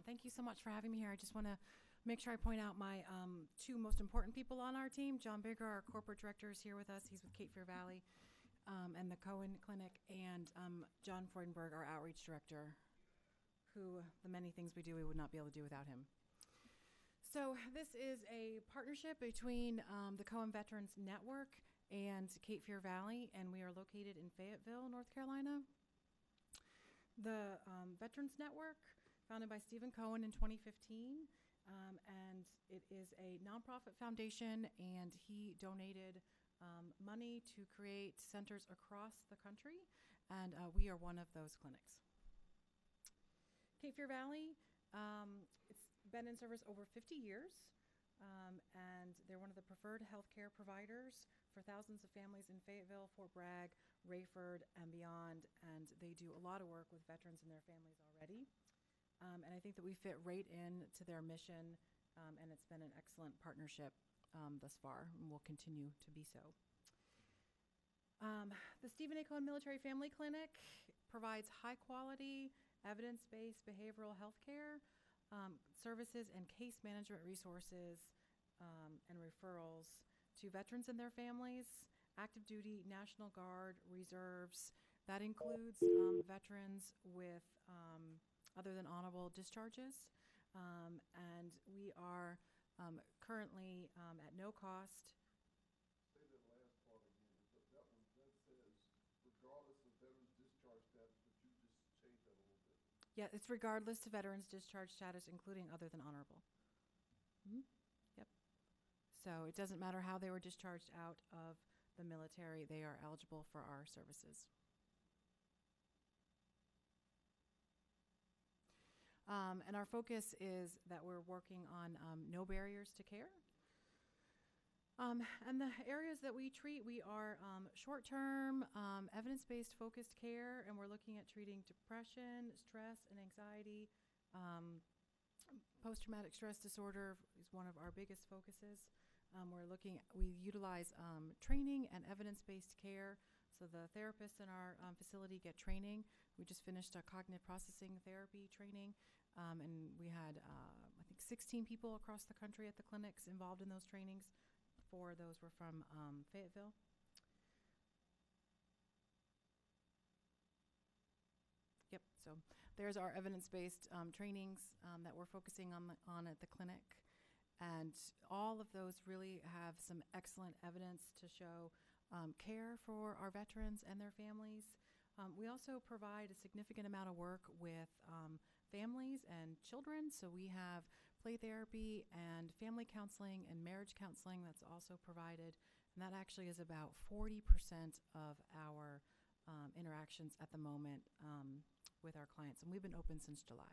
Thank you so much for having me here. I just want to make sure I point out my two most important people on our team. John Bigger, our corporate director, is here with us. He's with Cape Fear Valley and the Cohen Clinic, and John Freudenberg, our outreach director, who the many things we do we would not be able to do without him. So this is a partnership between the Cohen Veterans Network and Cape Fear Valley, and we are located in Fayetteville, North Carolina. The Veterans Network, founded by Stephen Cohen in 2015, and it is a nonprofit foundation, and he donated money to create centers across the country, and we are one of those clinics. Cape Fear Valley, it's been in service over 50 years, and they're one of the preferred healthcare providers for thousands of families in Fayetteville, Fort Bragg, Rayford, and beyond, and they do a lot of work with veterans and their families already. And I think that we fit right into their mission, and it's been an excellent partnership thus far, and will continue to be so. The Stephen A. Cohen Military Family Clinic provides high-quality, evidence-based behavioral health care services and case management resources and referrals to veterans and their families, active duty, National Guard, reserves. That includes veterans with other than honorable discharges. And we are currently at no cost. Say that last part again. That says regardless of veterans discharge status, but you just changed that a little bit. Yeah, it's regardless of veterans discharge status, including other than honorable. Mm-hmm. Yep. So it doesn't matter how they were discharged out of the military, they are eligible for our services. And our focus is that we're working on no barriers to care. And the areas that we treat, we are short-term, evidence-based focused care, and we're looking at treating depression, stress, and anxiety. Post-traumatic stress disorder is one of our biggest focuses. We utilize training and evidence-based care. So the therapists in our facility get training. We just finished a cognitive processing therapy training, and we had, I think, 16 people across the country at the clinics involved in those trainings. 4 of those were from Fayetteville. Yep, so there's our evidence-based trainings that we're focusing on at the clinic. And all of those really have some excellent evidence to show care for our veterans and their families. We also provide a significant amount of work with families and children. So we have play therapy and family counseling and marriage counseling that's also provided. And that actually is about 40% of our interactions at the moment with our clients. And we've been open since July.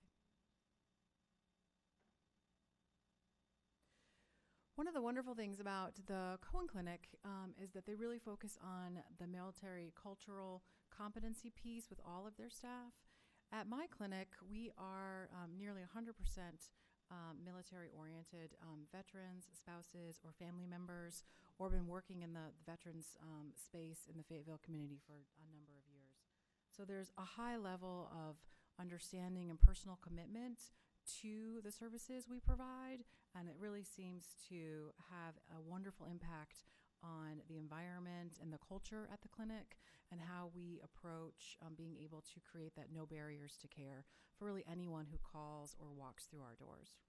One of the wonderful things about the Cohen Clinic is that they really focus on the military cultural competency piece with all of their staff. At my clinic, we are nearly 100% military-oriented veterans, spouses, or family members, or been working in the veterans space in the Fayetteville community for a number of years. So there's a high level of understanding and personal commitment to the services we provide, and it really seems to have a wonderful impact on the environment and the culture at the clinic and how we approach being able to create that no barriers to care for really anyone who calls or walks through our doors.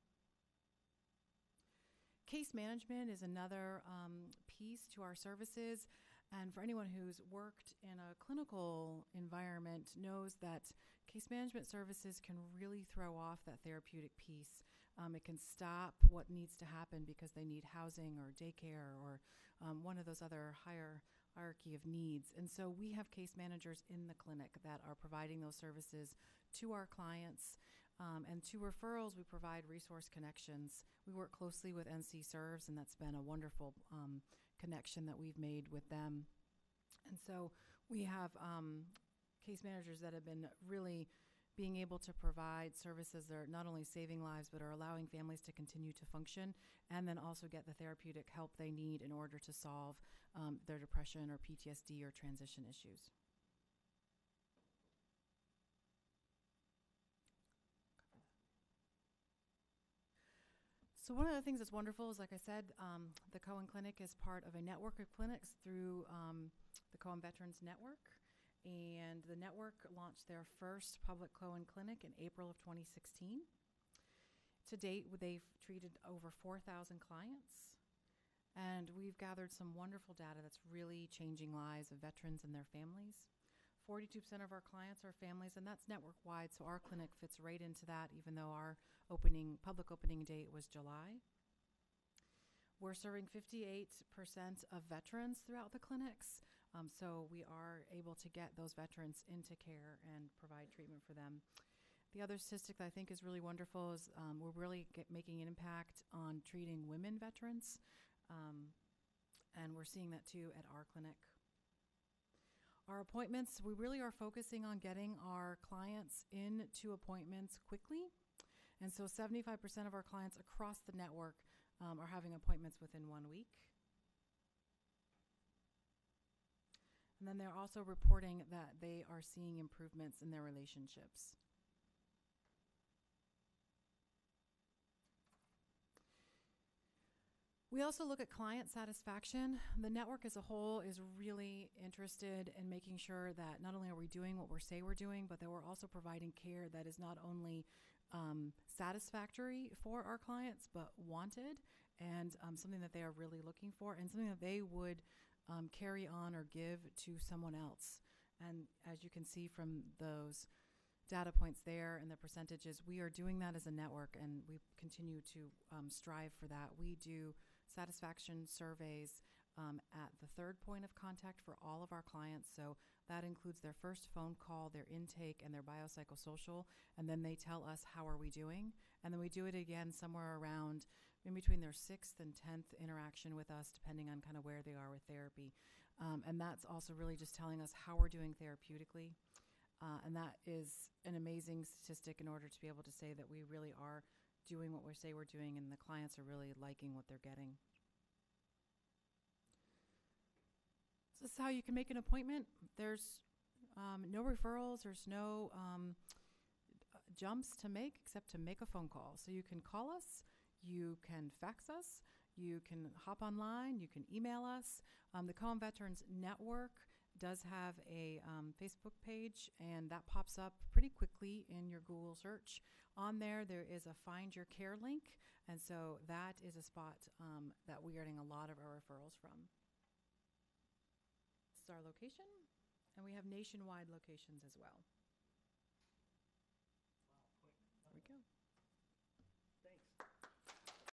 Case management is another piece to our services, and for anyone who's worked in a clinical environment knows that case management services can really throw off that therapeutic piece. It can stop what needs to happen because they need housing or daycare or one of those other hierarchy of needs. And so we have case managers in the clinic that are providing those services to our clients. And to referrals, we provide resource connections. We work closely with NC Serves, and that's been a wonderful connection that we've made with them. And so we have case managers that have been really being able to provide services that are not only saving lives, but are allowing families to continue to function and then also get the therapeutic help they need in order to solve their depression or PTSD or transition issues. So one of the things that's wonderful is, like I said, the Cohen Clinic is part of a network of clinics through the Cohen Veterans Network. And the network launched their first public Cohen Clinic in April of 2016. To date, they've treated over 4,000 clients. And we've gathered some wonderful data that's really changing lives of veterans and their families. 42% of our clients are families, and that's network-wide, so our clinic fits right into that, even though our public opening date was July. We're serving 58% of veterans throughout the clinics, so we are able to get those veterans into care and provide treatment for them. The other statistic that I think is really wonderful is we're really making an impact on treating women veterans, and we're seeing that too at our clinic. Our appointments, we really are focusing on getting our clients into appointments quickly. And so 75% of our clients across the network are having appointments within 1 week. And then they're also reporting that they are seeing improvements in their relationships. We also look at client satisfaction. The network as a whole is really interested in making sure that not only are we doing what we say we're doing, but that we're also providing care that is not only satisfactory for our clients, but wanted, and something that they are really looking for, and something that they would carry on or give to someone else. And as you can see from those data points there and the percentages, we are doing that as a network, and we continue to strive for that. We do satisfaction surveys at the third point of contact for all of our clients. So that includes their first phone call, their intake, and their biopsychosocial. And then they tell us, how are we doing? And then we do it again somewhere around in between their 6th and 10th interaction with us, depending on kind of where they are with therapy. And that's also really just telling us how we're doing therapeutically. And that is an amazing statistic in order to be able to say that we really are doing what we say we're doing, and the clients are really liking what they're getting. So this is how you can make an appointment. There's no referrals. There's no jumps to make except to make a phone call. So you can call us. You can fax us. You can hop online. You can email us. The Cohen Veterans Network does have a Facebook page, and that pops up pretty quickly in your Google search. On there is a Find Your Care link, and so that is a spot that we are getting a lot of our referrals from. This is our location, and we have nationwide locations as well.